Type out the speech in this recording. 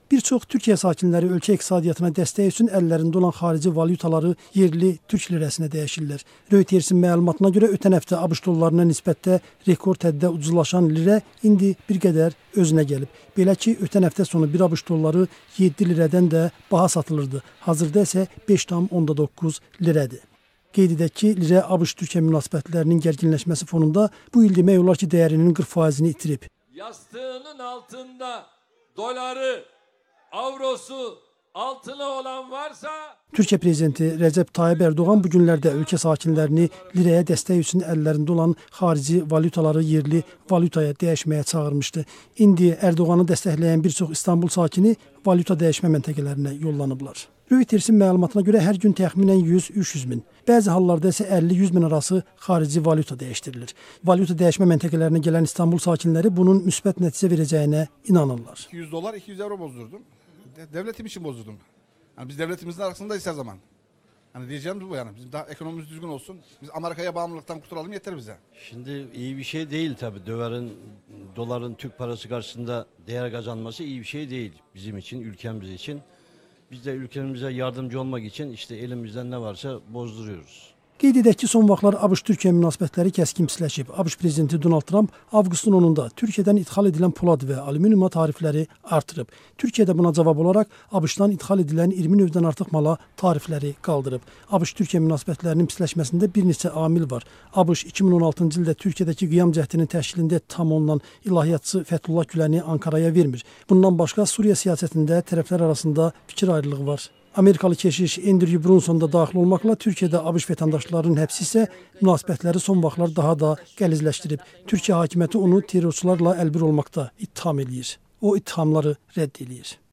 Bir çox Türkiyə sakinləri ölkə iqtisadiyyatına dəstək üçün əllərində olan xarici valyutaları yerli türk lirəsinə dəyişirlər. Reutersin məlumatına görə ötən həftə ABŞ dollarına nisbətdə rekord həddə ucuzlaşan lirə indi bir qədər özünə gəlib. Belə ki, ötən həftə sonu bir ABŞ dolları 7 lirədən də baha satılırdı. Hazırda isə 5,9 lirədir. Qeyd edək ki, lirə ABŞ-Türkiyə münasibətlərinin gərginləşməsi fonunda bu il demək olar ki, dəyərinin 40%-ni itirib. Yastığının altında doları, avrosu, altını olan varsa... Türkiyə prezidenti Rəcəb Tayyib Ərdoğan bu günlərdə ölkə sakinlərini lirəyə dəstək üçün əllərində olan xarici valyutaları yerli valyutaya dəyişməyə çağırmışdı. İndi Ərdoğanı dəstəkləyən bir çox İstanbul sakini valyuta dəyişmə məntəqələrinə yollanıblar. Reutersin məlumatına görə hər gün təxminən 100-300 min, bəzi hallarda isə 50-100 min arası xarici valyuta dəyişdirilir. Valyuta dəyişmə məntəqələrinə gələn İstanbul sakinləri bunun müsbət nəticə verəcəyinə inanırlar. 200 dolar, 200 euro bozdurdum. Devletim için bozdurdum. Yani biz devletimizin arkasındayız her zaman. Yani diyeceğimiz bu yani. Bizim daha ekonomimiz düzgün olsun. Biz Amerika'ya bağımlılıktan kurtulalım yeter bize. Şimdi iyi bir şey değil tabii. Doların Türk parası karşısında değer kazanması iyi bir şey değil bizim için, ülkemiz için. Biz de ülkemize yardımcı olmak için işte elimizden ne varsa bozduruyoruz. Qeyd edək ki, son vaxtlar ABŞ-Türkiyə münasibətləri kəskin pisləşib. ABŞ prezidenti Donald Trump avqustun 10-da Türkiyədən ixal edilən polad və alüminiuma tarifləri artırıb. Türkiyə də buna cavab olaraq ABŞ-dan ixal edilən 20 növdən artıq mala tarifləri qaldırıb. ABŞ-Türkiyə münasibətlərinin pisləşməsində bir neçə amil var. ABŞ 2016-cı ildə Türkiyədəki qiyam cəhdinin təşkilində tam olunan ilahiyyatçı Fəthullah Güləni Ankaraya vermir. Bundan başqa Suriya siyasətində tərəflər arasında fikir ayrılığı var. Amerikalı keşiş Andrew Brunson da daxil olmaqla Türkiyədə ABŞ vətəndaşlarının həbsi isə münasibətləri son vaxtlar daha da qəlizləşdirib. Türkiyə hakimiyyəti onu terrorçularla əlbir olmaqda ittiham eləyir. O ittihamları rədd eləyir.